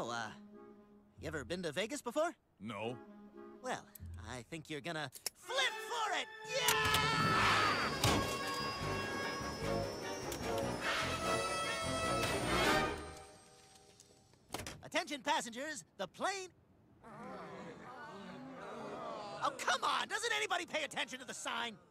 So, you ever been to Vegas before? No. Well, I think you're gonna flip for it! Yeah! Attention passengers, the plane... Oh, come on! Doesn't anybody pay attention to the sign?